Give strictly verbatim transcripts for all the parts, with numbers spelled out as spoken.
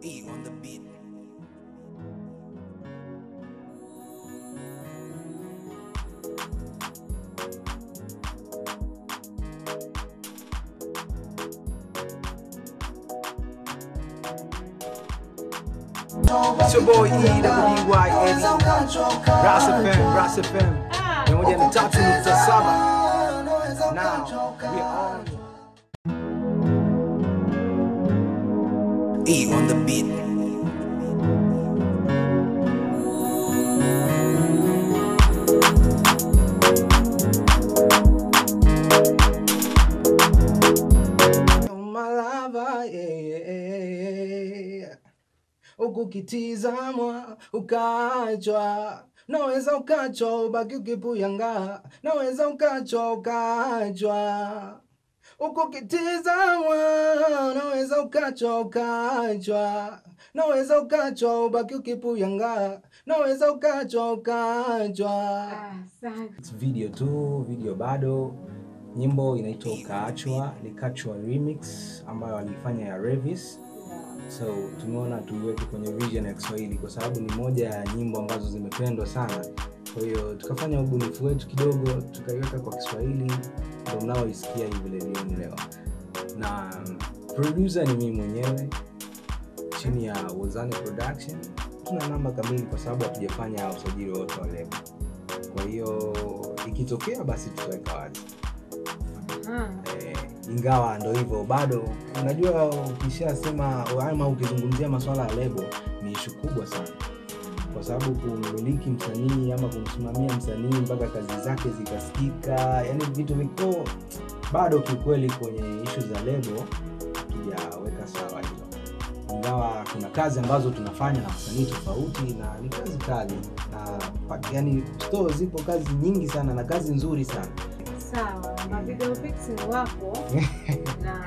E on the beat. It's your boy E W Y Eddie, Ras F M, Ras F M. Na moja ni tatu nukta saba. Now we on E on the beat. Ukukitizamwa ukachwa, naweza ukachwa ubaki ukipuyanga, naweza ukachwa ukachwa. Ukukitizamwa naweza ukachwa ukachwa, naweza ukachwa ubaki ukipuyanga, naweza ukachwa ukachwa. It's video tu, video bado. Nyimbo inaitwa Ukaachwa, ni Kachwa remix ambayo alifanya ya Revis. So tumeona tuiweke kwenye version ya Kiswahili kwa sababu ni moja ya nyimbo ambazo zimependwa sana. Kwa hiyo tukafanya ubunifu wetu kidogo, tukaiweka kwa Kiswahili, ndio mnaoisikia hivi leo. Na producer ni mimi mwenyewe chini ya Wozani Production. Tuna namba kamili kwa sababu hatujafanya usajili wote wa lebo. Kwa hiyo ikitokea basi tutaweka wazi. Eh, ingawa ndo hivyo bado unajua ukishasema ama ukizungumzia masuala ya lebo ni issue kubwa sana, kwa sababu kumiliki msanii ama kumsimamia msanii mpaka kazi zake zikasikika, yani vitu viko bado kikweli kwenye issue za lebo tujaweka sawa hizo. Ingawa kuna kazi ambazo tunafanya na msanii tofauti na ni kazi kali, na yani store zipo kazi nyingi sana na kazi nzuri sana. Sawa, na video fixing wako na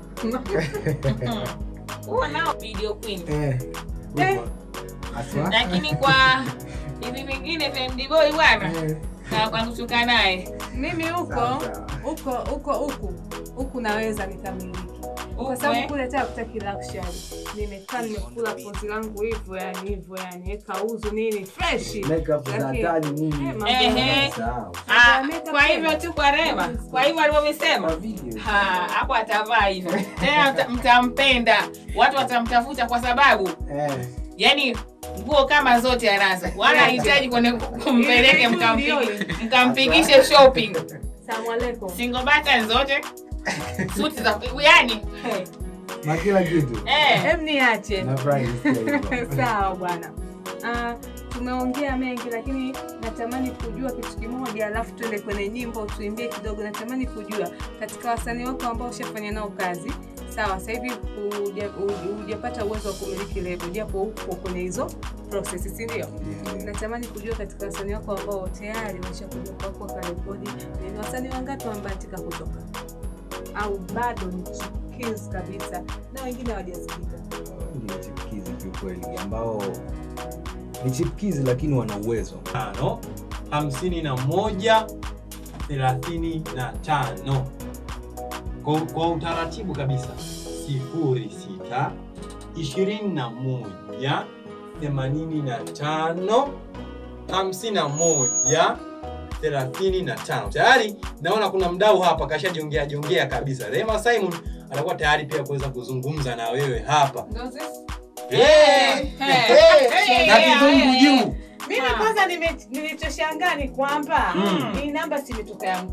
uona video queen. Eh. Eh. Lakini kwa hivi vingine vya M D Boy bwana. Na kwa kutuka naye. Mimi huko huko huko huko huko naweza nikamiliki. Kwa sababu kule hata kutaki luxury. Nimekaa nimekula pozi langu hivyo yani hivyo yani eka uzu nini fresh. Makeup za hatari nini. Ehe. Ah, kwa hivyo tu kwa Rema. Kwa hivyo alivyosema. Ha, hapo atavaa hivyo. Tena mtampenda. Watu watamtafuta kwa sababu eh yani nguo kama zote anazo. Wala hahitaji kwenda kumpeleke mkampige mkampigishe shopping. Asalamu alaykum. Single button zote. Suti za yani na kila kitu. Eh, hem niache. Na price. Sawa bwana. Ah, tumeongea mengi lakini natamani kujua kitu kimoja, alafu tuende kwenye nyimbo tuimbie kidogo. Natamani kujua katika wasanii wako ambao ushafanya nao kazi, sawa, sasa hivi hujapata uwezo wa kumiliki lebo japo uko kwenye hizo process, si ndio? Yeah. Natamani kujua katika wasanii wako ambao tayari washakuja kwa kwa rekodi, ni wasanii wangapi wamebahatika kutoka au bado ni chipukizi kabisa na wengine hawajasikika? Ni chipukizi kwa kweli ambao ni chipukizi lakini wana uwezo. Tano, hamsini na moja, thelathini na tano. Kwa, kwa utaratibu kabisa. Sifuri sita, ishirini na moja, themanini na tano, hamsini na moja, thelathini na tano. Tayari naona kuna mdau hapa kashajiongea jiongea kabisa. Rema Simon anakuwa tayari pia kuweza kuzungumza na wewe hapa. Ndio sisi. Eh. Na kizungu juu. Mimi kwanza nilichoshangaa ni kwamba hii namba si imetoka ya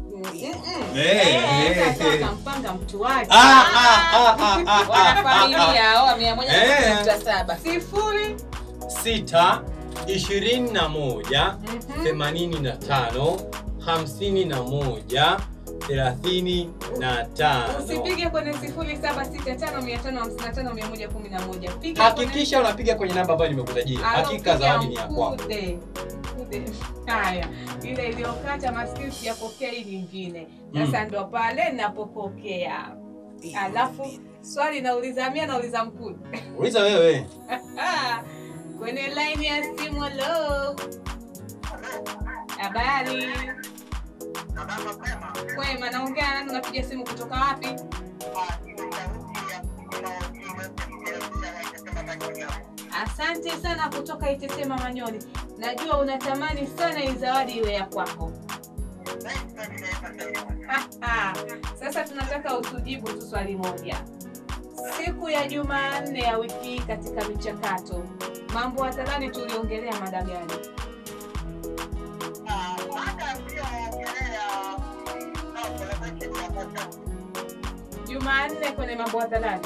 eh sasa mpanga mtu wake. Ah ah ah ah. Wana familia hao mia moja nukta saba. Sifuri sita, ishirini na moja, themanini na tano, hamsini na moja, thelathini na tano. Usipige kwenye sifuri saba sita tano mia tano hamsini na tano mia moja kumi na moja. Hakikisha unapiga kwenye namba ambayo nimekutajia. Hakika zawadi ni ya kwako. Haya, ile iliyokata maskini siyapokea hii nyingine. Sasa ndo pale ninapopokea. Alafu swali nauliza mia nauliza mkuu. Uliza wewe. Kwenye line ya simu. Hello. Habari. Kwema, naongea nani, unapiga simu kutoka wapi? Asante sana kutoka Itesema Manyoni. Najua unatamani sana hii zawadi iwe ya kwako. Sasa tunataka utujibu tu swali moja. Siku ya Jumanne ya wiki hii katika michakato, mambo hadharani tuliongelea mada gani? Jumanne kwenye mambo hadharani.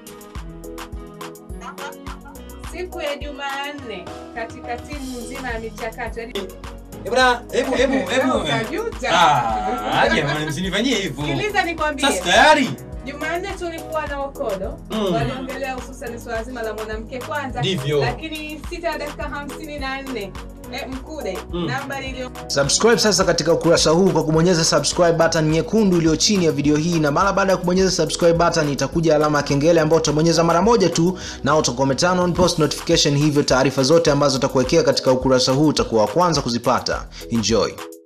Siku ya Jumanne katika timu nzima ya michakato. Ebra, hebu hebu hebu. Ah, jamani msinifanyie hivyo. Sikiliza nikwambie. Sasa tayari. Jumanne tulikuwa na Okodo, mm. waliongelea hususan swala zima la mwanamke kwanza. Divyo. Lakini sita dakika hamsini na nne eh, Mkude, mm. namba ilio. Subscribe sasa katika ukurasa huu kwa kubonyeza subscribe button nyekundu iliyo chini ya video hii, na mara baada ya kubonyeza subscribe button itakuja alama ya kengele ambayo utabonyeza mara moja tu na utakuwa turn on post notification, hivyo taarifa zote ambazo utakuwekea katika ukurasa huu utakuwa wa kwanza kuzipata. Enjoy.